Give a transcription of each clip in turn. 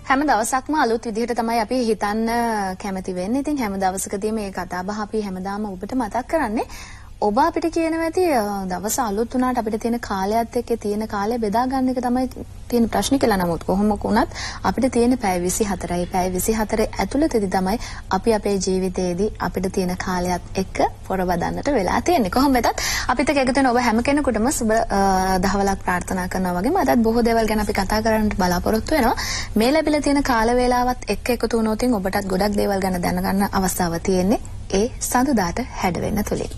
හැම දවසක්ම අලුත් විදිහට තමයි අපි හිතන්න කැමති වෙන්නේ. ඉතින් හැම දවසකදී මේ කතා බහ අපි හැමදාම ඔබට මතක් කරන්නේ. ඔබ අපිට කියනවා ඇති දවස අලුත් වුණාට අපිට තියෙන කාලයත් එක්ක තියෙන කාලය බෙදා ගන්න එක තමයි තියෙන ප්‍රශ්නේ කියලා. නමුත් කොහොම වුණත් අපිට තියෙන පැය 24යි. පැය 24 ඇතුළතදී තමයි අපි අපේ ජීවිතයේදී අපිට තියෙන කාලයත් එක්ක පොරවදන්නට වෙලා තියෙන්නේ. කොහොම වෙතත් අපිට එකතු වෙන ඔබ හැම කෙනෙකුටම සුබ දහවලක් ප්‍රාර්ථනා කරනවා වගේම අදත් බොහෝ දේවල් ගැන අපි කතා කරන්න බලාපොරොත්තු වෙනවා. මේ ලැබිලා තියෙන කාල වේලාවත් එක්ක එකතු වුණොත් ඔබටත් ගොඩක් දේවල් ගැන දැනගන්න අවස්ථාව තියෙන්නේ. ඒ සඳුදාට හැඩ වෙන්න තුලින්.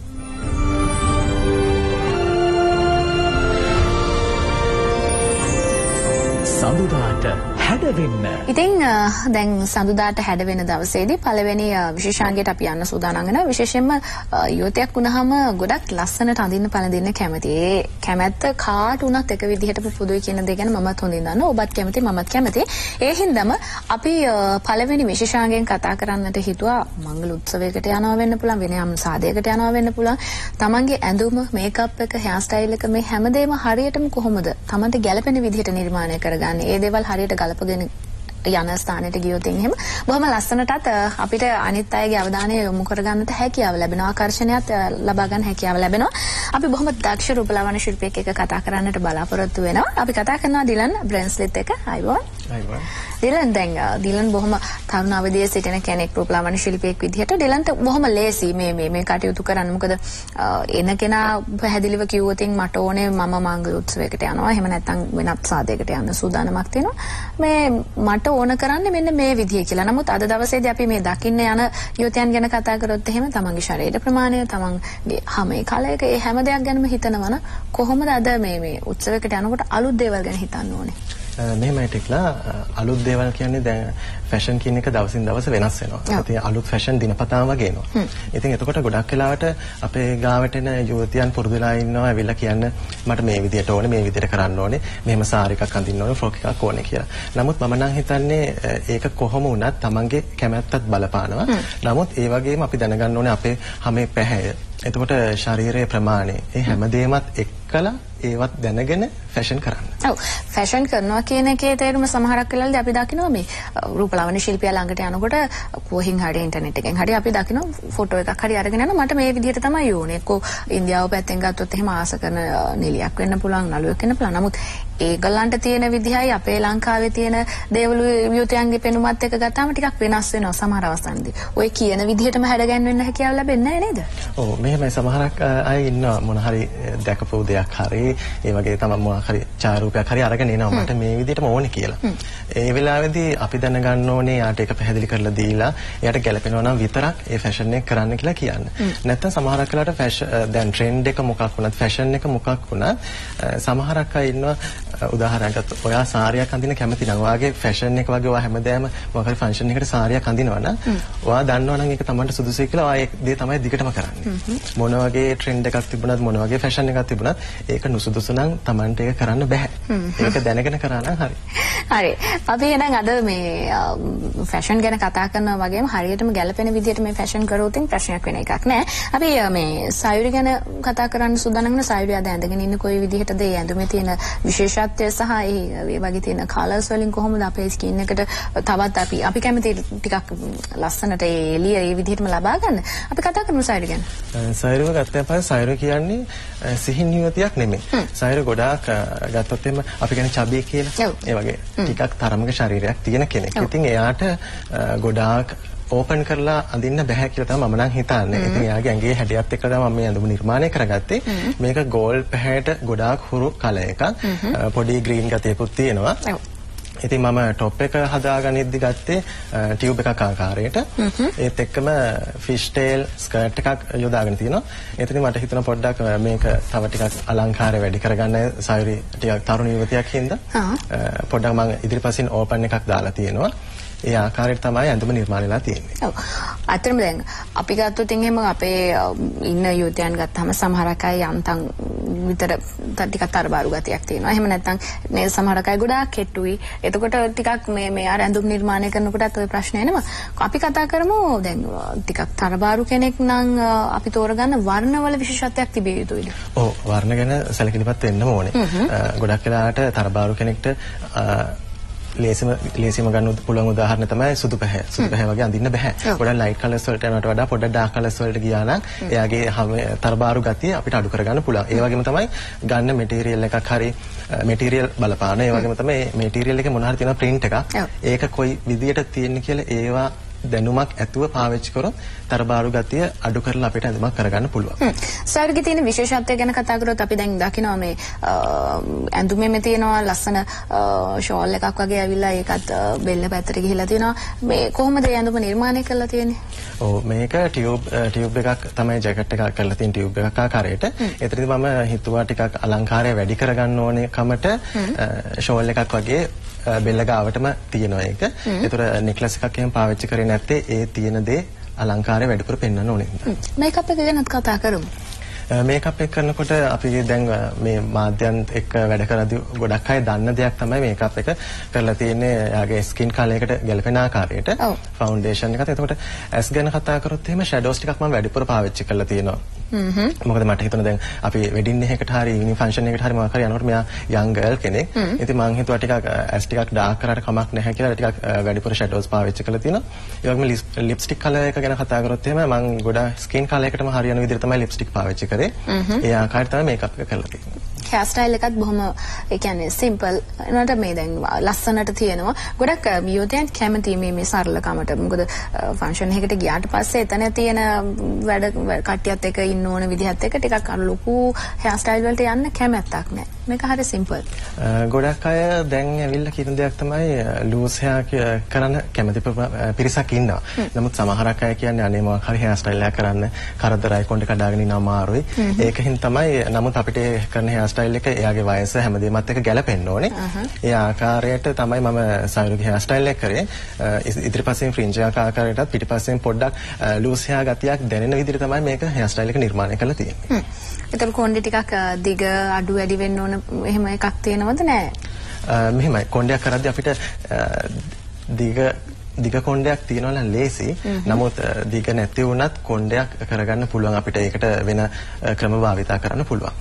සඳුදාට හැඩවෙන්න. ඉතින් දැන් සඳුදාට හැඩවෙන දවසේදී පළවෙනි විශේෂාංගයට අපි යන්න සූදානම් වෙනවා. විශේෂයෙන්ම යුවතියක් වුණාම ගොඩක් ලස්සනට අඳින්න පළඳින්න කැමති. ඒ කැමැත්ත කාට වුණත් එක විදිහටම පොදුයි කියන දේ ගැන මමත් හොඳින් දන්නවා. ඔබත් කැමති, මමත් කැමති. ඒ හින්දාම අපි පළවෙනි විශේෂාංගයෙන් කතා කරන්නට හිතුවා. මංගල උත්සවයකට යනවා වෙන්න පුළුවන්, වෙන යම් සාදයකට යනවා වෙන්න පුළුවන්. තමන්ගේ ඇඳුම, මේකප් එක, හෙයාර් ස්ටයිල් එක මේ හැමදේම හරියටම කොහොමද තමන්ට ගැළපෙන විදිහට නිර්මාණය කරගන්නේ? ඒ දේවල් හරියට ගලපගෙන යන ස්ථානයට ගියොත් එහෙම බොහොම ලස්සනටත් අපිට අනිත් අයගේ අවධානය යොමු කරගන්නට හැකියාව ලැබෙනවා. ආකර්ෂණයත් ලබා ගන්න හැකියාව ලැබෙනවා. අපි බොහොම දක්ෂ රූපලාවන්‍ය ශිල්පියෙක් එක්ක කතා කරන්නට බලාපොරොත්තු වෙනවා. අපි කතා කරනවා ඩිලන් බ්‍රෙන්ස්ලිත් එක්ක. අයවෝ. ඩිලන් ඩිලන් බොහොම තරුණ අවදියේ සිටින කෙනෙක් රූපලාවන්‍ය ශිල්පියෙක් විදිහට. ඩිලන්ට බොහොම ලේසි මේ කටයුතු කරන්න. මොකද එන කෙනා පැහැදිලිව කිව්වොත් මට ඕනේ මම මංගල උත්සවයකට යනවා. එහෙම නැත්නම් වෙනත් සාදයකට යන්න සූදානමක් තියෙනවා. මේ මට ඕන කරන්නේ මෙන්න මේ විදිය කියලා. නමුත් අද දවසේදී අපි මේ දකින්න යන යුවතයන් ගැන කතා කරොත් එහෙම තමන්ගේ ශරීර ප්‍රමාණය, තමන්ගේ හැම කාලයක ඒ හැම දෙයක් ගැනම හිතනවනම් කොහොමද අද මේ උත්සවයකට යනකොට අලුත් දේවල් ගැන හිතන්න ඕනේ? මෙහෙමයි ටිකලා අලුත් දේවල් කියන්නේ දැන් ෆැෂන් කියන එක දවසින් දවස වෙනස් වෙනවා. ඉතින් අලුත් ෆැෂන් දිනපතාම වගේ එනවා. ඉතින් එතකොට ගොඩක් වෙලාවට අපේ ගාවට එන යුවතියන් පුරුදු වෙලා ඉන්නවා ඇවිල්ලා කියන්නේ මට මේ විදියට ඕනේ, මේ විදියට කරන්න ඕනේ, මෙහෙම සාරි එකක් අඳින්න ඕනේ, ෆ්‍රොක් එකක් ඕනේ කියලා. නමුත් මම නම් හිතන්නේ ඒක කොහොම වුණත් තමන්ගේ කැමැත්තත් බලපානවා. නමුත් ඒ වගේම අපි දැනගන්න ඕනේ අපේ හැමේ පැහැය. එතකොට ශරීරයේ ප්‍රමාණය, ඒ හැමදේමත් එක්කලා ඒවත් දැනගෙන ෆැෂන් කරන්න. ඔව්. ෆැෂන් කරනවා කියන එකේ තේරුම සමහරක් වෙලාවලදී අපි දකිනවා මේ රූපලාවන්‍ය ශිල්පියා ළඟට යනකොට කොහෙන් හරි ඉන්ටර්නෙට් එකෙන් හරි අපි දකිනවා ෆොටෝ එකක් හරි අරගෙන යනවා මට මේ විදිහට තමයි ඕනේ. එක්කෝ ඉන්දියාව පැත්තෙන් ගත්තොත් එහෙම ආස කරන නිලියක් වෙන්න පුළුවන්, නළුවෙක් වෙන්න පුළුවන්. නමුත් ඒගොල්ලන්ට තියෙන විදිහයි අපේ ලංකාවේ තියෙන දේවලු යුවතයන්ගේ පෙනුමත් එක්ක ගත්තාම ටිකක් වෙනස් වෙනවා සමහර අවස්ථාන්දී. ඔය කියන විදිහටම හැඩගැන්වෙන්න හැකියාව ලැබෙන්නේ නැහැ නේද? ඔව් මෙහෙමයි සමහරක් අය ඉන්නවා මොන හරි දැකපු දෙයක් හරි ඒ වගේ තමයි මොනවා හරි ඡායාරූපයක් හරි අරගෙන එනවා මට මේ විදිහටම ඕනේ කියලා. ඒ වෙලාවේදී අපි දැනගන්න ඕනේ යාට ඒක පැහැදිලි කරලා දීලා එයාට ගැළපෙනවා නම් විතරක් ඒ ෆැෂන් එක කරන්න කියලා කියන්න. නැත්නම් සමහරක් වෙලාවට ෆැෂන් දැන් ට්‍රෙන්ඩ් එක මොකක් වුණත් ෆැෂන් එක මොකක් වුණත් සමහරක් අය ඉන්නවා උදාහරණයක් ඔයා සාරියක් අඳින කැමති නම් ඔයාගේ ෆැෂන් එක වගේ ඔයා හැමදාම මොකක් හරි ෆන්ක්ෂන් එකකට සාරියක් අඳිනවා නම් ඔයා දන්නවා නම් ඒක තමන්ට සුදුසුයි කියලා ඔයා ඒ දේ තමයි දිගටම කරන්නේ. මොන වගේ ට්‍රෙන්ඩ් එකක් තිබුණත් මොන වගේ ෆැෂන් එකක් තිබුණත් ඒක නුසුදුසු නම් තමන්ට ඒක කරන්න බෑ. ඒක දැනගෙන කරා නම් හරි. හරි. අපි එහෙනම් අද මේ ෆැෂන් ගැන කතා කරනවා වගේම හරියටම ගැළපෙන විදිහට මේ ෆැෂන් කරොත් ප්‍රශ්නයක් වෙන එකක් නෑ. අපි මේ සයුරි ගැන කතා කරන්න සූදානම් වෙන සයුරි අද ඇඳගෙන ඉන්න කොයි විදිහටද ඒ ඇඳුමේ තියෙන විශේෂත්වය සහ ඒ වගේ තියෙන කලර්ස් වලින් කොහොමද අපේ ස්කින් එකට තවත් අපි කැමති ටිකක් ලස්සනට ඒ එළිය ඒ විදිහටම ලබා ගන්න. අපි කතා කරමු සයුරි ගැන. සයුරිව ගත්තම පස්සේ සයුරි කියන්නේ සිහින් යුවතියක් නෙමෙයි. සයුරි ගොඩාක් ගත්තොත් එimhe අපි කියන්නේ චබී කියලා. ඒ වගේ ටිකක් තරමක ශරීරයක් තියෙන කෙනෙක්. ඉතින් එයාට ගොඩාක් ඕපන් කරලා අඳින්න බෑ කියලා තමයි මම නම් හිතන්නේ. ඉතින් එයාගේ ඇඟේ හැඩයත් එක්ක තමයි මම මේ ඇඳුම නිර්මාණය කරගත්තේ. මේක ගෝල්ඩ් පැහැයට ගොඩාක් හුරු කලර් එකක්. පොඩි ග්‍රීන් ගතියකුත් තියෙනවා. ඉතින් මම টොප් එක හදාගනිද්දි ගත්තේ ටියුබ් එකක් ආකාරයට. ඒත් එක්කම ෆිෂ් ටේල් ස්කර්ට් එකක් යොදාගෙන තිනවා. එතනින් මට හිතුණා පොඩ්ඩක් මේක තව ටිකක් අලංකාරය වැඩි කරගන්න සයුරි ටිකක් තරුණ යුවතියක් හින්දා පොඩ්ඩක් මම ඉදිරිපසින් ඕපන් එකක් දාලා තියෙනවා. ඒ ආකාරයට තමයි ඇඳුම නිර්මාණය වෙලා තියෙන්නේ. ඔව්. අතරම දැන් අපි ගත්තොත් එහෙම අපේ ඉන්න යුවතයන් ගත්තාම සමහරක් අය යන්තම් විතර ටිකක් තරබාරු ගතියක් තියෙනවා. එහෙම නැත්නම් මේ සමහරක් අය ගොඩාක් කෙට්ටුයි. එතකොට ටිකක් මේ අර ඇඳුම් නිර්මාණය කරනකොටත් ওই ප්‍රශ්න එනවා. අපි කතා කරමු දැන් ටිකක් තරබාරු කෙනෙක් නම් අපි තෝරගන්න වර්ණවල විශේෂත්වයක් තිබිය යුතුයිද? ඔව් වර්ණ ගැන සැලකිලිමත් වෙන්න ඕනේ. ගොඩක් වෙලාවට තරබාරු කෙනෙක්ට ලේසියම ගන්න පුළුවන් උදාහරණ තමයි සුදු පැහැ. සුදු පැහැ වගේ අඳින්න බෑ. ගොඩක් ලයිට් කලර්ස් වලට යනවට වඩා පොඩ්ඩක් ඩාර්ක් කලර්ස් වලට ගියා නම් එයාගේ තරබාරු ගතිය අපිට අඩු කරගන්න පුළුවන්. ඒ වගේම තමයි ගන්න මෙටීරියල් එකක් හරි මෙටීරියල් බලපාන. ඒ වගේම තමයි මෙටීරියල් එකේ මොනවා හරි තියෙන print එකක්. ඒක කොයි විදියට තියෙන්නේ කියලා ඒවා දැනුමක් ඇතුව පාවිච්චි කරොත් තරබාරු ගතිය අඩු කරලා අපිට ඇඳුමක් කරගන්න පුළුවන්. සර්ගේ තියෙන විශේෂත්වය ගැන කතා කරොත් අපි දැන් දකිනවා මේ ඇඳුමේම තියෙනවා ලස්සන ෂෝල් එකක් වගේ ඇවිල්ලා ඒකත් බෙල්ල පැත්තට ගිහිලා තියෙනවා. මේ කොහොමද ඒ ඇඳුම නිර්මාණය කරලා තියෙන්නේ? ඔව් මේක ටියුබ් එකක් තමයි ජැකට් එකක් කරලා තියෙන ටියුබ් එකක් ආකාරයට. ඒතරදී මම හිතුවා ටිකක් අලංකාරය වැඩි කරගන්න ඕනේ කමට ෂෝල් එකක් වගේ බෙල්ල ගාවටම තියෙනවා ඒක. ඒතර නෙක්ලස් එකක් එහෙම පාවිච්චි කරේ නැත්තේ ඒ තියෙන දේ අලංකාරය වැඩිපුර පෙන්වන්න ඕනේ. මේකප් එක ගැනත් කතා කරමු. මේකප් එක කරනකොට අපි දැන් මේ මාධ්‍යයන් එක්ක වැඩ කරද්දී ගොඩක් අය දන්න දෙයක් තමයි මේකප් එක කරලා තියෙන්නේ යාගේ ස්කින් කලරයකට ගැලපෙන ආකාරයට ෆවුන්ඩේෂන් එකත්. එතකොට ඇස් ගැන කතා කරොත් එහෙම ෂැඩෝස් ටිකක් මම වැඩිපුර පාවිච්චි කරලා තියෙනවා. මොකද මට හිතුණා දැන් අපි වෙඩින් එකකට හරි ඉවිනිං ෆන්ක්ෂන් එකකට හරි මොකක් හරි යනකොට මෙයා යං ගර්ල් කෙනෙක්. ඉතින් මම හිතුවා ටිකක් ඇස් ටිකක් ඩාර්ක් කරාට කමක් නැහැ කියලා ටිකක් වැඩිපුර ෂැඩෝස් පාවිච්චි කරලා තියෙනවා. ඒ වගේම ලිප්ස්ටික් කලර් එක ගැන කතා කරොත් එහෙම මම ගොඩක් ස්කින් කලර් එකටම හරියන විදිහට තමයි ලිප්ස්ටික් පාවිච්චි කරේ. ඒ ආකාරයට තමයි මේකප් එක කරලා තියෙන්නේ. හේර් ස්ටයිල් එකත් බොහොම ඒ කියන්නේ සිම්පල් නේද මේ දැන් ලස්සනට තියෙනවා. ගොඩක් යෝධයන් කැමති මේ සරලකමට. මොකද ෆන්ක්ෂන් එකකට ගියාට පස්සේ එතන තියෙන වැඩ කට්ටියත් එක්ක ඉන්න ඕන විදිහත් එක්ක ටිකක් ලොකු හේර් ස්ටයිල් වලට යන්න කැමැත්තක් නැහැ. මේක හරිය සිම්පල්. ගොඩක් අය දැන් ඇවිල්ලා කියන දෙයක් තමයි ලූස් හේර් කරන්න කැමති පිරිසක් ඉන්නවා. නමුත් සමහරක් අය කියන්නේ අනේ මොකක් හරි හේර් ස්ටයිල් එකක් කරන්න කරදරයි කොණ්ඩේ කඩාගෙන ඉන්න අමාරුයි. ඒකෙන් තමයි නමුත් අපිට කරන හේර් ස්ටයිල් එක එයාගේ වයස හැමදේමත් එක්ක ගැලපෙන්න ඕනේ. ඒ ආකාරයට තමයි මම සයුරුගේ හේර් ස්ටයිල් එක කරේ. ඉදිරිපස්සෙන් ෆ්‍රින්ජ් එක ආකාරයටත් පිටිපස්සෙන් පොඩ්ඩක් ලූස් හේර් ගතියක් දැනෙන විදිහට තමයි මේක හේර් ස්ටයිල් එක නිර්මාණය කරලා තියෙන්නේ. ඒතර කොණ්ඩේ ටිකක් දිග අඩු වැඩි වෙන්න ඕන එහෙම එකක් තියෙනවද නැහැ? මෙහෙමයි කොණ්ඩයක් කරද්දී අපිට දිග කොණ්ඩයක් තියෙනවා නම් ලේසි. නමුත් දිග නැති වුණත් කොණ්ඩයක් කරගන්න පුළුවන් අපිට. ඒකට වෙන ක්‍රම භාවිතා කරන්න පුළුවන්.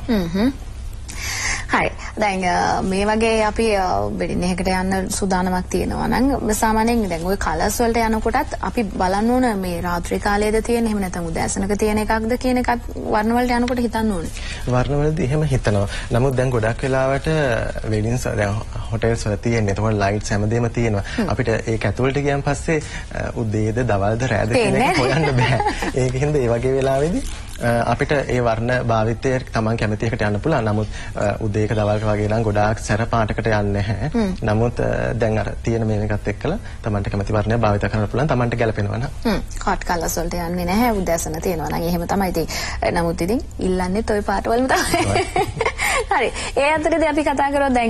හරි. දැන් මේ වගේ අපි වෙඩින් එකකට යන්න සූදානමක් තියෙනවා නම් සාමාන්‍යයෙන් දැන් ওই කලර්ස් වලට යනකොටත් අපි බලන්න ඕන මේ රාත්‍රී කාලයේද තියෙන එහෙම නැත්නම් උදෑසනක තියෙන එකක්ද කියන එකත් වර්ණ වලට යනකොට හිතන්න ඕනේ. වර්ණ වලදී එහෙම හිතනවා. නමුත් දැන් ගොඩක් වෙලාවට වෙඩින්ස් දැන් හොටෙල්ස් වල තියෙන. ඒතකොට ලයිට්ස් හැමදේම තියෙනවා. අපිට ඒක ඇතුළට ගියන් පස්සේ උදේද දවල්ද රෑද කියන එක හොයන්න බෑ. ඒකින්ද ඒ වගේ වෙලාවෙදී අපිට ඒ වර්ණ භාවිතය තමන් කැමති එකට යන්න පුළුවන්. නමුත් උදේක දවල්ක වගේ නම් ගොඩාක් සැර පාටකට යන්නේ නැහැ. නමුත් දැන් අර තියෙන මේකත් එක්කලා තමන්ට කැමති වර්ණය භාවිත කරන්න පුළුවන්. තමන්ට ගැලපෙනවා නම්. හොට් කලර්ස් වලට යන්නේ නැහැ. උදෑසන තියෙනවා නම් එහෙම තමයි ඉතින්. නමුත් ඉතින් ඉල්ලන්නේත් ওই පාට වලම තමයි. හරි. ඒ අතරේදී අපි කතා කරොත් දැන්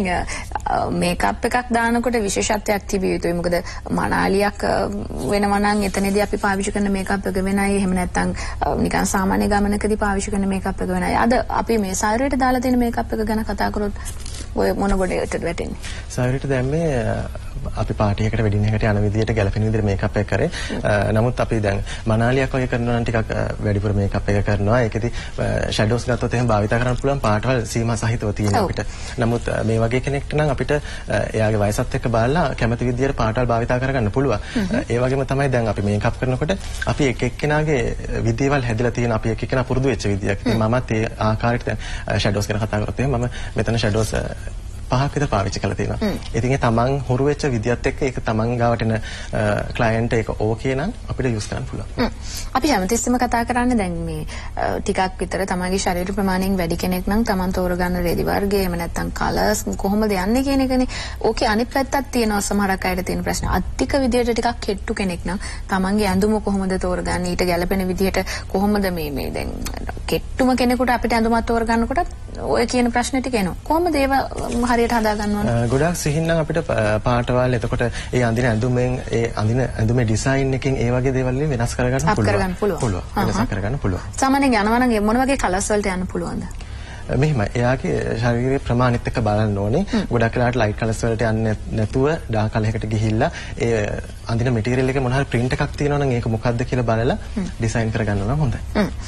මේකප් එකක් දානකොට විශේෂත්වයක් තිබිය යුතුයි. මොකද මනාලියක් වෙනවා නම් එතනදී අපි පාවිච්චි කරන මේකප් එක වෙනයි. එහෙම නැත්නම් නිකන් සාමාන්‍ය ගමනකදී පාවිච්චි කරන මේකප් එක වෙනයි. අද අපි මේ සායරයට දාලා තියෙන මේකප් එක ගැන කතා කරොත් ඔය මොන ගොඩේටද වැටෙන්නේ? සායරයට දැන් මේ අපි පාටියකට වෙඩින් එකකට යන විදියට ගැලපෙන විදියට මේකප් එක කරේ. නමුත් අපි දැන් මනාලියක් වගේ කරනවා නම් ටිකක් වැඩිපුර මේකප් එක කරනවා. ඒකෙදි ෂැඩෝස් ගත්තොත් එහෙම භාවිත කරන්න පුළුවන් පාටවල් සීමා සහිතව තියෙන අපිට. නමුත් මේ වගේ කෙනෙක්ට නම් අපිට එයාගේ වයසත් එක්ක බලලා කැමති විදියට පාටවල් භාවිත කරගන්න පුළුවන්. ඒ වගේම තමයි දැන් අපි මේකප් කරනකොට අපි එක එක්කෙනාගේ විදියවල් හැදිලා තියෙන අපි එක එක්කෙනා පුරුදු වෙච්ච විදියක්. ඉතින් මමත් ඒ ආකාරයට දැන් ෂැඩෝස් ගැන කතා කරොත් එහෙම මම මෙතන ෂැඩෝස් 5ක් විතර පාවිච්චි කරලා තියෙනවා. ඉතින් ඒ තමන් හුරු වෙච්ච විදියත් එක්ක ඒක තමන් ගාවට එන ක්ලයන්ට් එක ඕකේ නම් අපිට යූස් කරන්න පුළුවන්. අපි හැමතිස්සෙම කතා කරන්නේ දැන් මේ ටිකක් විතර තමන්ගේ ශරීර ප්‍රමාණයෙන් වැඩි කෙනෙක් නම් තමන් තෝරගන්න රෙදි වර්ගය එහෙම නැත්නම් කලර්ස් කොහොමද යන්නේ කියන එකනේ. ඕකේ අනිත් පැත්තක් තියෙනවා සමහරක් අයට තියෙන ප්‍රශ්න. අධික විදියට ටිකක් කෙට්ටු කෙනෙක් නම් තමන්ගේ ඇඳුම කොහොමද තෝරගන්නේ? ඊට ගැළපෙන විදියට කොහොමද මේ දැන් කෙට්ටුම කෙනෙකුට අපිට ඇඳුමක් තෝරගන්නකොටත් ඔය කියන ප්‍රශ්න ටික එනවා. කොහොමද ඒව හරියට හදා ගන්න ඕන? ගොඩාක් සිහින් නම් අපිට පාටවල් එතකොට ඒ අඳින ඇඳුමෙන් ඒ අඳින ඇඳුමේ ඩිසයින් එකෙන් ඒ වගේ දේවල් වලින් වෙනස් කරගන්න පුළුවන්. වෙනස් කරගන්න පුළුවන්. සාමාන්‍යයෙන් යනවා නම් මොන වගේ කලර්ස් වලට යන්න පුළුවන්ද? මෙහෙමයි. එයාගේ ශරීරයේ ප්‍රමාණිත එක්ක බලන්න ඕනේ. ගොඩක් වෙලාවට ලයිට් කලර්ස් වලට යන්නේ නැතුව ඩාර්ක් කලර් එකකට ගිහිල්ලා ඒ අඳින මැටීරියල් එකේ මොන හරි print එකක් තියෙනවා නම් ඒක මොකක්ද කියලා බලලා ඩිසයින් කරගන්න නම් හොඳයි.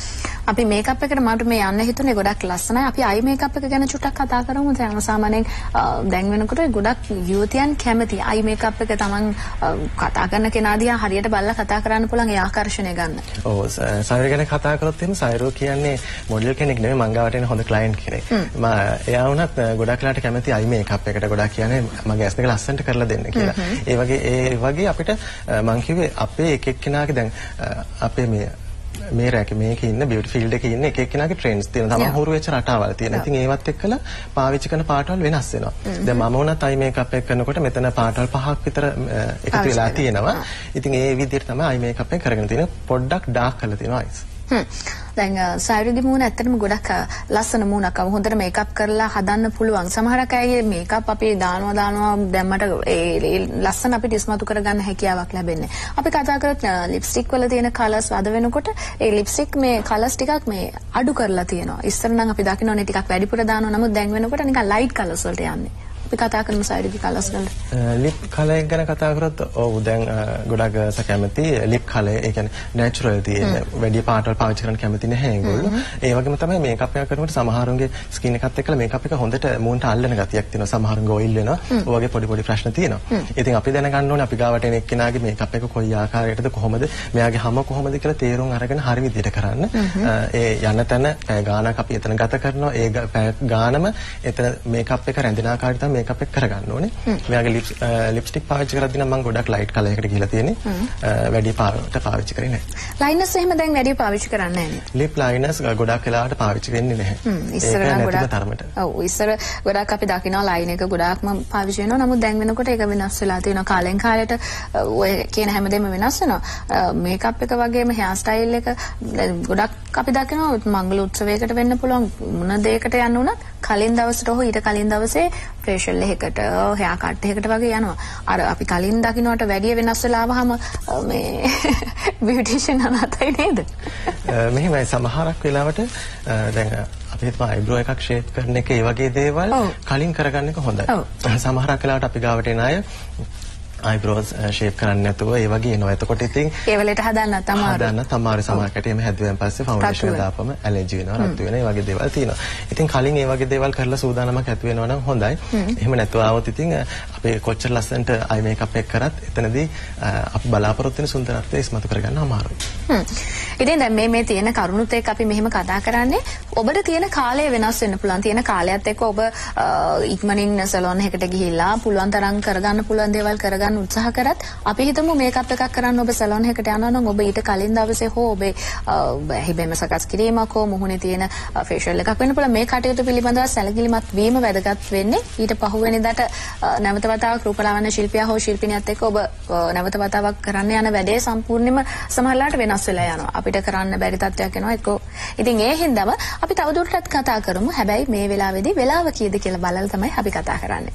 අපි මේකප් එකට මට මේ යන්න හිතුනේ ගොඩක් ලස්සනයි. අපි අයි මේකප් එක ගැන චුට්ටක් කතා කරමු. දැන් සාමාන්‍යයෙන් දැන් වෙනකොට ගොඩක් යුවතියන් කැමති අයි මේකප් එක තමන් කතා කරන කෙනා දිහා හරියට බලලා කතා කරන්න පුළුවන් ඒ ආකර්ෂණය ගන්න. ඔව් සයිරෝ ගැන කතා කරොත් එහෙනම් සයිරෝ කියන්නේ මොඩල් කෙනෙක් නෙමෙයි මං ගාවට එන හොඳ ක්ලයන්ට් කෙනෙක්. එයා වුණත් ගොඩක් වෙලාට කැමති අයි මේකප් එකට ගොඩක් කියන්නේ මගේ ඇස් දෙක ලස්සනට කරලා දෙන්න කියලා. ඒ වගේ අපිට මං කිව්වේ අපේ එක එක්කෙනාගේ දැන් අපේ මේ මේකේ ඉන්න බියුටි ෆීල්ඩ් එකේ ඉන්න එක එක්කෙනාගේ ට්‍රෙන්ඩ්ස් තියෙනවා. තමයි හුරු වෙච්ච රටාවල් තියෙනවා. ඉතින් ඒවත් එක්කලා පාවිච්චි කරන පාටවල් වෙනස් වෙනවා. දැන් මම වුණත් අයි මේකප් එක කරනකොට මෙතන පාටවල් 5ක් විතර එකතු වෙලා තියෙනවා. ඉතින් ඒ විදිහට තමයි අයි මේකප් එක කරගෙන තියෙන්නේ. පොඩ්ඩක් ඩාර්ක් කරලා තියෙනවා අයිස්. දැන් සයිරුගේ මූණ ඇත්තටම ගොඩක් ලස්සන මූණක්. හොඳට මේකප් කරලා හදන්න පුළුවන්. සමහරක් අයගේ මේකප් අපි දානවා දැම්මට ඒ ලස්සන අපිට ඉස්මතු කරගන්න හැකියාවක් ලැබෙන්නේ. අපි කතා කරත් ලිප්ස්ටික් වල තියෙන කලර්ස් වද වෙනකොට ඒ ලිප්ස්ටික් මේ කලර්ස් ටිකක් මේ අඩු කරලා තියෙනවා. ඉස්සර නම් අපි දකින්නෝනේ ටිකක් වැඩිපුර දානවා. නමුත් දැන් වෙනකොට නිකන් ලයිට් කලර්ස් වලට යන්නේ. අපි කතා කරමු සයිරුගේ කලර්ස් වල. ලිප් කලර් එක ගැන කතා කරොත් ඔව් දැන් ගොඩක් කැමති ලිප් කලර් ඒ කියන්නේ නැචරල් තියෙන වැඩි පාටවල් පාවිච්චි කරන්න කැමති නැහැ ඒගොල්ලෝ. ඒ වගේම තමයි මේකප් එකක් කරනකොට සමහරුන්ගේ ස්කින් එකත් එක්කලා මේකප් එක හොඳට මූණට අල්ලන ගතියක් තියෙනවා. සමහරුන්ගේ ඔයිල් වෙනවා. ඔය වගේ පොඩි ප්‍රශ්න තියෙනවා. ඉතින් අපි දැනගන්න ඕනේ අපි ගාවට එන එක්කෙනාගේ මේකප් එක කොයි ආකාරයකටද කොහොමද මෙයාගේ හැම කොහොමද කියලා තේරුම් අරගෙන හරි විදිහට කරන්න. ඒ යන තැන පැය ගාණක් අපි එතන ගත කරනවා. ඒ පැය ගාණම එතන මේකප් එක රැඳෙන ආකාරයට තමයි මේකප් එක කරගන්න ඕනේ. මෙයාගේ ලිප්ස්ටික් පාවිච්චි කරද්දී නම් මම ගොඩක් ලයිට් කලර් එකකට ගිහලා තියෙන්නේ. වැඩි පාට පාවිච්චි කරේ නැහැ. ලයිනර්ස් එහෙම දැන් වැඩි පාවිච්චි කරන්නේ නැහැ නේ. ලිප් ලයිනර්ස් ගොඩක් වෙලාවට පාවිච්චි වෙන්නේ නැහැ. ඉස්සර නම් ගොඩක් ඔව් ඉස්සර ගොඩක් අපි දකිනවා ලයින් එක ගොඩාක්ම පාවිච්චි වෙනවා. නමුත් දැන් වෙනකොට ඒක වෙනස් වෙලා තියෙනවා. කාලෙන් කාලයට ඔය කියන හැමදේම වෙනස් වෙනවා. මේකප් එක වගේම හෙයාර් ස්ටයිල් එක ගොඩක් අපි දකිනවා මංගල උත්සවයකට වෙන්න පුළුවන් මොන දෙයකට යන්න උනත් කලින් දවසට හෝ ඊට කලින් දවසේ ෆේෂල් එකකට හෙයාර් කට් එකකට වගේ යනවා. අර අපි කලින් දකින්නට වැඩිය වෙනස් වෙලා ආවම මේ බියුටිෂන් අනතයි නේද? මෙහෙමයි සමහරක් වෙලාවට දැන් අපි හිතමු අයිබ්‍රෝ එකක් ෂේප් කරන එක ඒ වගේ දේවල් කලින් කරගන්න එක හොඳයි. සමහරක් වෙලාවට අපි ගාවට එන අය eyebrows shape කරන්න නැතුව ඒ වගේ එනවා. එතකොට ඉතින් ඒ වෙලේට හදන්නත් අමාරුයි. සමහරකට එහෙම හැදුවෙන් පස්සේ ෆවුන්ඩේෂන් එක දාපම ඇලර්ජි වෙනවා, රත් වෙනවා, ඒ වගේ දේවල් තියෙනවා. ඉතින් කලින් ඒ වගේ දේවල් කරලා සූදානමක් ඇති වෙනවා නම් හොඳයි. එහෙම නැතුව આવොත් ඉතින් අපි කොච්චර ලස්සනට අයි මේකප් එක කරත් එතනදී අපි බලාපොරොත්තු වෙන සුන්දරත්වය ඉස්මතු කරගන්න අමාරුයි. ඉතින් දැන් මේ තියෙන කරුණුත් එක්ක අපි මෙහෙම කතා කරන්නේ ඔබට තියෙන කාලය වෙනස් වෙන්න පුළුවන්. තියෙන කාලයත් එක්ක ඔබ ඉක්මනින් සැලොන් එකකට ගිහිල්ලා පුළුවන් තරම් කරගන්න පුළුවන් දේවල් කරගන්න උත්සාහ කරත් අපි හිතමු මේකප් එකක් කරන්න ඔබ සැලොන් එකකට යනවා නම් ඔබ ඊට කලින් දවසේ හෝ ඔබේ හිබෙම සකස් කිරීමක් හෝ මුහුණේ තියෙන ෆේෂල් එකක් වෙන්න පුළුවන්. මේ කටයුතු පිළිබඳව සැලකිලිමත් වීම වැදගත් වෙන්නේ. ඊට පහුවෙනිදාට නැවත වතාවක් රූපලාවන්‍ය ශිල්පියා හෝ ශිල්පිනියත් එක්ක ඔබ නැවත වතාවක් කරන්න යන වැඩේ සම්පූර්ණයෙන්ම සමහරලාට වෙනස් වෙලා යනවා. අපිට කරන්න බැරි තත්ත්වයක් එනවා එක්ක. ඉතින් ඒ හින්දාම අපි තවදුරටත් කතා කරමු. හැබැයි මේ වෙලාවේදී වෙලාව කීයද කියලා බලලා තමයි අපි කතා කරන්නේ.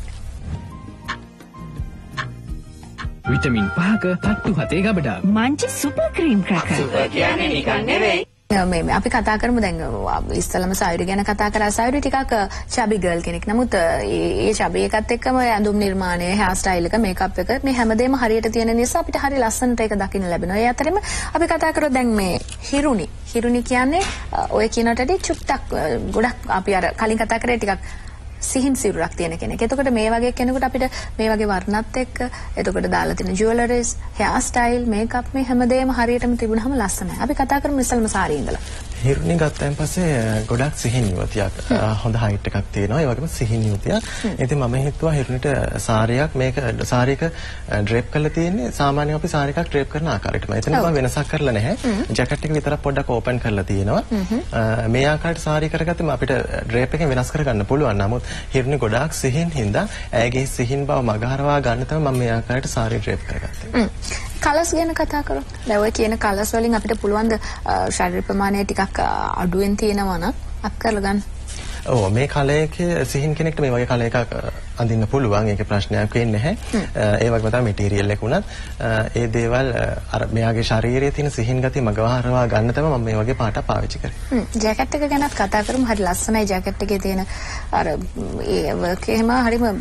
විටමින් 5ක තට්ටු 7 ගබඩා. Munchee super cream cracker. Super කියන්නේ නිකන් නෙවෙයි. අපි කතා කරමු දැන් ඉස්සලම සයිරු ගැන කතා කරා. සයිරු ටිකක් චබි ගර්ල් කෙනෙක්. නමුත් ඒ චබි එකත් එක්කම ඇඳුම් නිර්මාණය, හෙයාර් ස්ටයිල් එක, මේකප් එක මේ හැමදේම හරියට තියෙන නිසා අපිට හරි ලස්සනට ඒක දකින්න ලැබෙනවා. ඒ අතරෙම අපි කතා කරොත් දැන් මේ හිරුනි කියන්නේ ඔය කියනටදී චුට්ටක් ගොඩක් අපි අර කලින් කතා කරේ ටිකක් සිහින් සිරුරක් තියෙන කෙනෙක්. එතකොට මේ වගේ කෙනෙකුට අපිට මේ වගේ වර්ණත් එක්ක එතකොට දාලා තියෙන ජුවලරිස්, හෙයාර් ස්ටයිල්, මේකප් මේ හැමදේම හරියටම තිබුණාම ලස්සනයි. අපි කතා කරමු ඉස්සල්ම සාරිය ඉඳලා. හිරුනි ගත්තයින් පස්සේ ගොඩක් සිහින් යුවතියක්. හොඳ හයිට් එකක් තියෙනවා. ඒ වගේම සිහින් යුවතියක්. ඉතින් මම හිතුවා හිරුනිට සාරියක් සාරියක ඩ්‍රේප් කරලා තියෙන්නේ සාමාන්‍යයෙන් අපි සාරියක් ඩ්‍රේප් කරන ආකාරයටම. එතන මම වෙනසක් කරලා නැහැ. ජැකට් එක විතරක් පොඩ්ඩක් ඕපන් කරලා තියෙනවා. මේ ආකාරයට සාරිය කරගත්තම අපිට ඩ්‍රේප් එකෙන් වෙනස් කරගන්න පුළුවන්. නමුත් හිරුනි ගොඩාක් සිහින් හින්දා ඇයගේ සිහින් බව මගහරවා ගන්න තමයි මම මේ ආකාරයට සාරිය ඩ්‍රේප් කරගත්තේ. කලර්ස් ගැන කතා කරමු. දැන් ඔය කියන කලර්ස් වලින් අපිට පුළුවන් ද ශරීර ප්‍රමාණය ටිකක් අඩුවෙන් තියෙනවා නම් අත් කරලා ගන්න. ඔව් මේ කලර් එකේ සිහින් කෙනෙක්ට මේ වගේ කලර් එකක් අඳින්න පුළුවන්. ඒකේ ප්‍රශ්නයක් වෙන්නේ නැහැ. ඒ වගේම තමයි මැටීරියල් එක උනත් ඒ දේවල් අර මෙයාගේ ශරීරයේ තියෙන සිහින් ගතිය මගහරවා ගන්න තමයි මම මේ වගේ පාටක් පාවිච්චි කරේ. ජැකට් එක ගැනත් කතා කරමු. හරි ලස්සනයි ජැකට් එකේ තියෙන අර ඒ වර්ක් එහෙම හරිම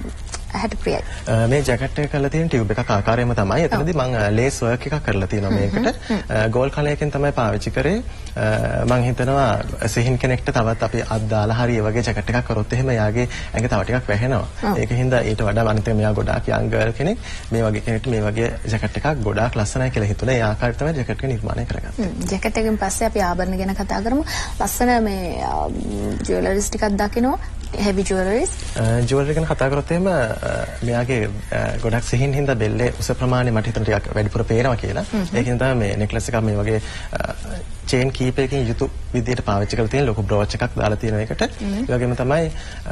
ඇහැට ප්‍රියයි. මේ ජැකට් එක කරලා තියෙන ටියුබ් එකක් ආකාරයෙන්ම තමයි. එතනදී මම ලේස් වර්ක් එකක් කරලා තියෙනවා මේකට. ගෝල් කලයකින් තමයි පාවිච්චි කරේ. මම හිතනවා සිහින් කෙනෙක්ට තවත් අපි අත් දාලා හරි ඒ වගේ ජැකට් එකක් කරොත් එහෙම එයාගේ ඇඟ තව ටිකක් වැහෙනවා. ඒකින්ද ඊට වඩා අනිත් මෙයා ගොඩාක් යං ගර්ල් කෙනෙක්. මේ වගේ කෙනෙක්ට මේ වගේ ජැකට් එකක් ගොඩාක් ලස්සනයි කියලා හිතුණා. ඒ ආකාරයට තමයි ජැකට් එක නිර්මාණය කරගත්තේ. ජැකට් එකෙන් පස්සේ අපි ආභරණ ගැන කතා කරමු. ලස්සන මේ ජුවලරිස් ටිකක් දකිනවා. heavy jewelries jewelry ගැන කතා කරොත් එහෙම මෙයාගේ ගොඩක් සිහින් හින්දා බෙල්ලේ උස ප්‍රමාණය මට හිතන ටිකක් වැඩිපුර පේනවා කියලා. ඒකෙන් තමයි මේ නෙක්ලස් එකක් මේ වගේ චේන් කීප එකකින් යුතු විදියට පාවිච්චි කරලා තියෙන ලොකු බ්‍රෝච් එකක් දාලා තියෙන එකට. ඒ වගේම තමයි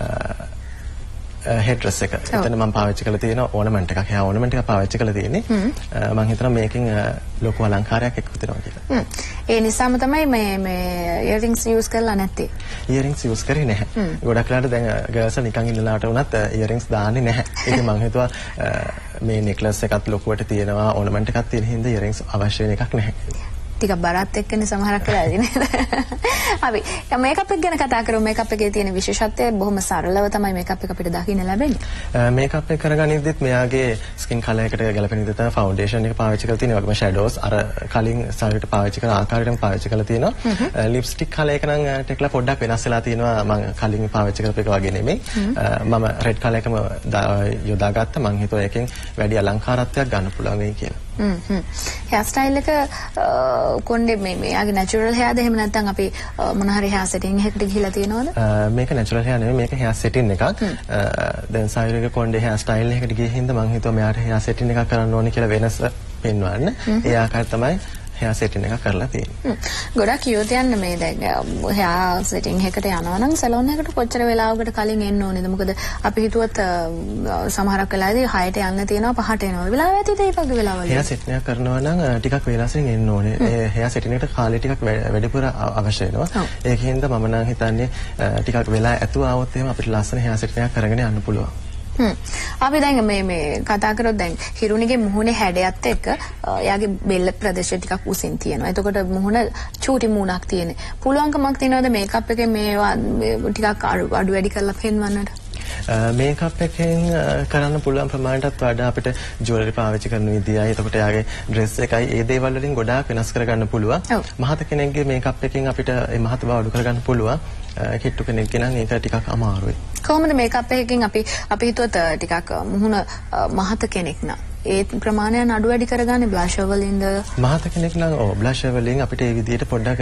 හෙඩ් ඩ්‍රස් එක. එතන මම පාවිච්චි කරලා තියෙන ඕනමන්ට් එකක්. එයා ඕනමන්ට් එකක් පාවිච්චි කරලා තියෙන්නේ. මම හිතනවා මේකෙන් ලොකු අලංකාරයක් එක්ක වෙනවා කියලා. ඒ නිසාම තමයි මේ ඉයරින්ග්ස් යූස් කරලා නැත්තේ. ඉයරින්ග්ස් යූස් කරේ නැහැ. ගොඩක් වෙලාවට දැන් ගර්ල්ස් නිකන් ඉන්නලාට වුණත් ඉයරින්ග්ස් දාන්නේ නැහැ. ඒකෙන් මම හිතුවා මේ නෙක්ලස් එකත් ලොකුවට තියෙනවා ඕනමන්ට් එකක් තියෙන හින්දා ඉයරින්ග්ස් අවශ්‍ය වෙන එකක් නැහැ. ටිකක් බරත් එක්කනේ සමහරක් වෙලාදී නේද? අපි මේකප් එක ගැන කතා කරමු. මේකප් එකේ තියෙන විශේෂත්වය බොහොම සරලව තමයි මේකප් එක අපිට දකින්න ලැබෙන්නේ. මේකප් එක කරගනිද්දිත් මෙයාගේ ස්කින් කලර් එකට ගැලපෙන විදිහට තමයි ෆවුන්ඩේෂන් එක පාවිච්චි කරලා තියෙනවා. වගේම ෂැඩෝස් අර කලින් සාරියට පාවිච්චි කරන ආකාරයටම පාවිච්චි කරලා තියෙනවා. ලිප්ස්ටික් කලර් එක නම් ටෙක්ලා පොඩ්ඩක් වෙනස් වෙලා තියෙනවා. මම කලින් පාවිච්චි කරපු එක වගේ නෙමෙයි. මම රෙඩ් කලර් එකම යොදාගත්තා. මම හිතුවා එකෙන් වැඩි අලංකාරත්වයක් ගන්න පුළුවන් වෙයි කියලා. හෙයාර් ස්ටයිල් එක කොණ්ඩේ මේ ආගේ නැචරල් හෙයාර්ද එහෙම නැත්නම් අපි මොන හරි හෙයාර් සෙටින් එකකට ගිහිලා තියෙනවද? මේක නැචරල් හෙයාර් නෙමෙයි මේක හෙයාර් සෙටින් එකක්. දැන් සායුරික කොණ්ඩේ හෙයාර් ස්ටයිල් එකකට ගිහින් හින්දා මම හිතුවා මෙයාට හෙයාර් සෙටින් එකක් කරන්න ඕනේ කියලා වෙනස පෙන්වන්න. ඒ ආකාරයට තමයි හෙයාර් සෙටින් එකක් කරලා තියෙන්නේ. ගොඩක් යෝධයන් මේ දැන් හෙයාර් සෙටින් එකකට යනවා නම් සැලොන් එකකට කොච්චර වෙලාවකට කලින් එන්න ඕනේද? මොකද අපි හිතුවත් සමහරක් වෙලාවදී 6ට යන්න තියෙනවා 5ට එනවා. වෙලාව ඇතිද ඒ වගේ වෙලාවල්? හෙයාර් සෙටින් එකක් කරනවා නම් ටිකක් වෙලාසෙන් එන්න ඕනේ. ඒ හෙයාර් සෙටින් එකට කාලේ ටිකක් වැඩිපුර අවශ්‍ය වෙනවා. ඒකින්ද මම නම් හිතන්නේ ටිකක් වෙලා ඇතුව આવොත් එහෙම අපිට ලස්සන හෙයාර් සෙටින් එකක් කරගෙන යන්න පුළුවන්. අපි දැන් මේ කතා කරොත් දැන් හිරුණිගේ මුහුණේ හැඩයත් එක්ක එයාගේ බෙල්ල ප්‍රදේශය ටිකක් උසින් තියෙනවා. එතකොට මුහුණ චූටි මූණක් තියෙන්නේ. පුළුවන්කමක් තියනවද මේකප් එකේ මේවා ටිකක් අඩු වැඩි කරලා පෙන්වන්නට? මේකප් එකෙන් කරන්න පුළුවන් ප්‍රමාණයටත් වඩා අපිට ජුවලරි පාවිච්චි කරන විදියයි එතකොට එයාගේ ඩ්‍රෙස් එකයි ඒ දේවල් වලින් ගොඩාක් වෙනස් කරගන්න පුළුවන්. මහත කෙනෙක්ගේ මේකප් එකෙන් අපිට ඒ මහත බව අඩු කරගන්න පුළුවන්. කිට්ටු කෙනෙක්ගේ නම් ඒක ටිකක් අමාරුයි. කොහොමද මේකප් එකකින් අපි හිතුවත් ටිකක් මුහුණ මහත කෙනෙක් නම් ඒ ප්‍රමාණයන් අඩු වැඩි කරගන්නේ බ්ලෂර් වලින්ද? මහත කෙනෙක් නම් බ්ලෂර් වලින් අපිට ඒ විදිහට පොඩ්ඩක්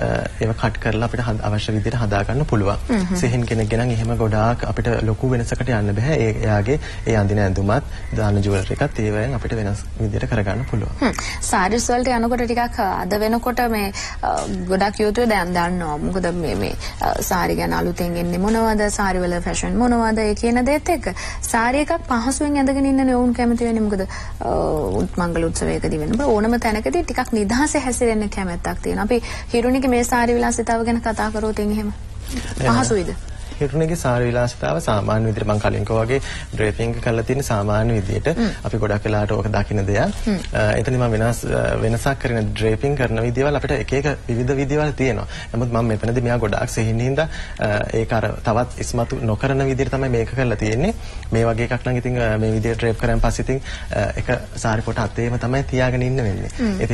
ඒව කට් කරලා අපිට අවශ්‍ය විදිහට හදා ගන්න පුළුවන්. සිහින් කෙනෙක්ගේ නම් එහෙම ගොඩාක් අපිට ලොකු වෙනසකට යන්න බෑ. එයාගේ ඒ අඳින ඇඳුමත් දාන ජුවලරි එකත් ඒවෙන් අපිට වෙනස් විදිහට කරගන්න පුළුවන්. සාරිස් වලට යනකොට ටිකක් අද වෙනකොට මේ ගොඩක් යුතුය දැන් දන්නවා. මොකද මේ සාරි ගැන අලුතෙන් එන්නේ මොනවද? සාරි වල ෆැෂන් මොනවද? ඒ කියන දේත් එක්ක සාරි එකක් පහසුවෙන් ඇඳගෙන ඉන්නනේ වුන් කැමති වෙන්නේ. මොකද මංගල උත්සවයකදී වෙන ඕනම තැනකදී ටිකක් නිදහසේ හැසිරෙන්න කැමැත්තක් තියෙනවා. අපි හිරුණිගේ මේ සාරි විලාසිතාව ගැන කතා කරොත් එහෙම පහසුයිද? හිරුණිගේ සාරි විලාසිතාව සාමාන්‍ය විදිහට මම කලින් කෝ වගේ ඩ්‍රේපින් කරලා තියෙන සාමාන්‍ය විදිහට අපි ගොඩක් වෙලාවට ඕක දකින්න දෙයක්. එතනදි මම වෙනසක් කරන ඩ්‍රේපින් කරන විදිහවල අපිට එක එක විවිධ විදිහවල තියෙනවා. නමුත් මම මෙතනදී මෙයා ගොඩාක් සිහින් හින්දා ඒක අර තවත් ඉස්මතු නොකරන විදිහට තමයි මේක කරලා තියෙන්නේ. මේ වගේ එකක් නම් ඉතින් මේ විදිහට ඩ්‍රේප් කරන් පස්සේ ඉතින් එක සාරි පොට අතේම තමයි තියාගෙන ඉන්න වෙන්නේ. ඉතින්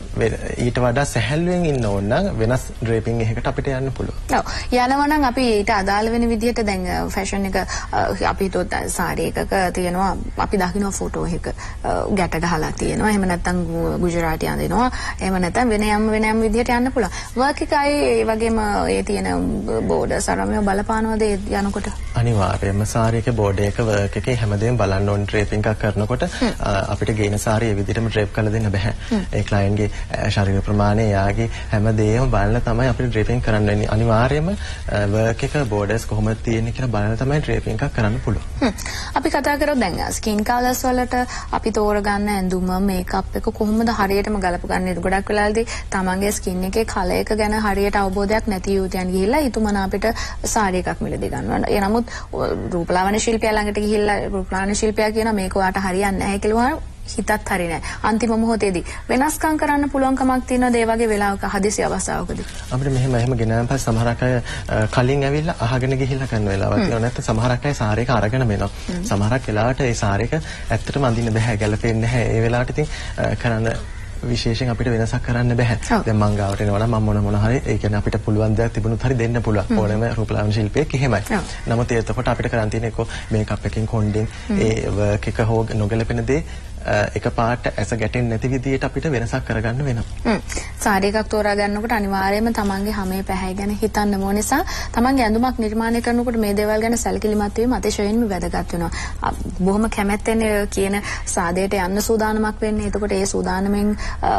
ඊට වඩා සැහැල්ලුවෙන් ඉන්න ඕන නම් වෙනස් ඩ්‍රේපින් එකකට අපිට යන්න පුළුවන්. ඔව්. යනවා නම් අපි ඊට අදාළ වෙන විදිහට දැන් ෆැෂන් එක අපි හිතුවත් සාරි එකක තියෙනවා අපි දකින්න ෆොටෝ එක ගැට ගහලා තියෙනවා. එහෙම නැත්නම් ගුජරාටි අඳිනවා. එහෙම නැත්නම් වෙන යම් විදිහට යන්න පුළුවන්. වර්ක් එකයි ඒ වගේම ඒ තියෙන බෝඩර්ස් අරමේ බලපානවද යනකොට? අනිවාර්යයෙන්ම සාරි එකේ බෝඩර් එක වර්ක් එකේ හැමදේම බලන්න ඕන ඩ්‍රේපින් එකක් කරනකොට අපිට ගේන සාරි ඒ විදිහටම ඩ්‍රේප් කරලා දෙන්න බෑ. ඒ ක්ලයන්ට්ගේ ශරීර ප්‍රමාණය යාගේ හැමදේම බලලා තමයි අපිට ඩ්‍රේපින් කරන්න වෙන්නේ. අනිවාර්යයෙන්ම වර්ක් එක බෝඩර්ස් කොහොමද තියෙන්නේ කියලා බලලා තමයි ඩ්‍රේපින් එකක් කරන්න පුළුවන්. අපි කතා කරොත් දැන් ස්කින් කලර්ස් වලට අපි තෝරගන්න ඇඳුම මේකප් එක කොහොමද හරියටම ගලපගන්නේ? ගොඩක් වෙලාවදී තමන්ගේ ස්කින් එකේ කලර් එක ගැන හරියට අවබෝධයක් නැති යුවතයන් ගිහිල්ලා හිතුමන අපිට සාරි එකක් මිලදී ගන්නවා. ඒ නමුත් රූපලාවන්‍ය ශිල්පියා ළඟට ගිහිල්ලා රූපලාවන්‍ය ශිල්පියා කියනවා මේක ඔයාට හරියන්නේ නැහැ කියලා හිතත් හරි නැහැ. අන්තිම මොහොතේදී වෙනස්කම් කරන්න පුළුවන් කමක් තියෙනවද ඒ වගේ වෙලාවක හදිසි අවස්ථාවකදී? අපිට මෙහෙම ගෙනාන් පස්සේ සමහරක් අය කලින් ඇවිල්ලා අහගෙන ගිහිල්ලා කරන වෙලාවක් තියෙනවා. නැත්නම් සමහරක් අය සාරේක අරගෙන මෙනවා. සමහරක් වෙලාවට ඒ සාරේක ඇත්තටම අඳින්න බෑ, ගැලපෙන්නේ නැහැ. ඒ වෙලාවට ඉතින් කරන්න විශේෂයෙන් අපිට වෙනසක් කරන්න බෑ. දැන් මං ගාවට එනවා නම් මම මොන හරි ඒ කියන්නේ අපිට පුළුවන් දේ තිබුණොත් හරි දෙන්න පුළුවන්. ඕනෑම රූපලාවන්‍ය ශිල්පියෙක් එහෙමයි. නමුත් එතකොට අපිට කරන් තියෙන එක මේකප් එකකින් කොණ්ඩෙන් ඒ වර්ක් එක හො නොගැලපෙන දේ එක පාට ඇස ගැටෙන්නේ නැති විදිහට අපිට වෙනසක් කරගන්න වෙනවා. සාරි එකක් තෝරා ගන්නකොට අනිවාර්යයෙන්ම තමන්ගේ හැමේ පැහැ ගැන හිතන්න ඕන නිසා තමන්ගේ ඇඳුමක් නිර්මාණය කරනකොට මේ දේවල් ගැන සැලකිලිමත් වීම අතිශයින්ම වැදගත් වෙනවා. බොහොම කැමැත්තෙන් කියන සාදයට යන්න සූදානමක් වෙන්නේ. එතකොට ඒ සූදානමෙන්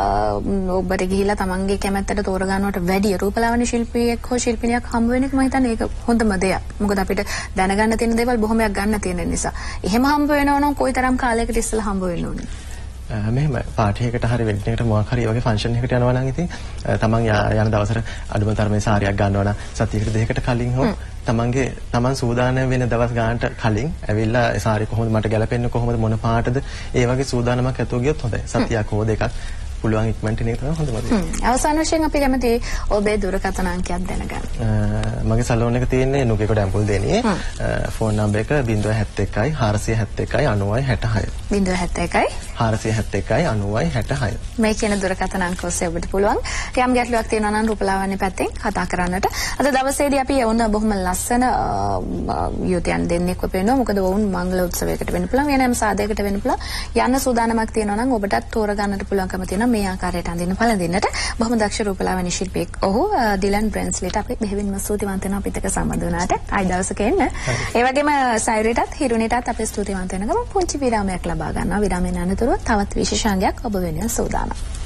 ඔබට ගිහිලා තමන්ගේ කැමැත්තට තෝරා ගන්නවට වැඩිය රූපලාවන්‍ය ශිල්පියෙක් හෝ ශිල්පිනියක් හම්බ වෙන එක මම හිතන්නේ ඒක හොඳම දෙයක්. මොකද අපිට දැනගන්න තියෙන දේවල් බොහොමයක් ගන්න තියෙන නිසා. එහෙම හම්බ වෙනවා නම් කොයිතරම් කාලයකට ඉස්සෙල්ලා හම්බ වෙන්න ඕනේ. මෙහෙම පාටි එකකට හරි වෙඩින් එකකට මොකක් හරි වගේ ෆන්ක්ෂන් එකකට යනවා නම් ඉතින් තමන් යන දවසට අඩුම තරමේ සාරියක් ගන්නවා නම් සතියකට දෙකකට කලින් හෝ තමන් සූදානම් වෙන දවස් ගානට කලින් ඇවිල්ලා ඒ සාරිය කොහොමද මට ගැලපෙන්නේ කොහොමද මොන පාටද ඒ වගේ සූදානමක් ඇතුව ගියොත් හොඳයි. සතියක් හෝ දෙකක් පුළුවන් ඉක්මනට නේ තමයි හොඳම දේ. අවසාන වශයෙන් අපි කැමති ඔබේ දුරකථන අංකයක් දැනගන්න. මගේ සලෝන් එක තියෙන්නේ නුගේගොඩ ඇම්පුල් දෙනියේ. ෆෝන් නම්බර් එක 071 471 9066. 071 471 9066. මේ කියන දුරකථන අංක ඔස්සේ ඔබට පුළුවන් යම් ගැටලුවක් තියෙනවා නම් රූපලාවන්‍ය පැත්තෙන් කතා කරන්නට. අද දවසේදී අපි වුණ බොහොම ලස්සන යුවතියන් දෙන්නෙක්ව පෙන්නනවා. මොකද වුන් මංගල උත්සවයකට වෙන්න පුළුවන්, වෙනම සාදයකට වෙන්න පුළුවන්. යන්න සූදානමක් තියෙනවා නම් ඔබටත් තෝරගන්නට පුළුවන්කම තියෙනවා මේ ආකාරයට අඳින්න පළඳින්නට. බොහොම දක්ෂ රූපලාවන්‍ය ශිල්පියෙක්. ඔහු ඩිලන් බ්‍රෙන්ස්ලිට අපි බෙහෙවින්ම ස්තුතිවන්ත වෙනවා අපිට සම්බන්ධ වුණාට. ආයි දවසක එන්න. ඒ වගේම සයිරිටත් හිරුනිටත් අපි ස්තුතිවන්ත වෙනවා. පුංචි විරාමයක් ලබා ගන්නවා. විරාමයෙන් අනතුරුව තවත් විශේෂාංගයක් ඔබ වෙනුවෙන් සූදානම්.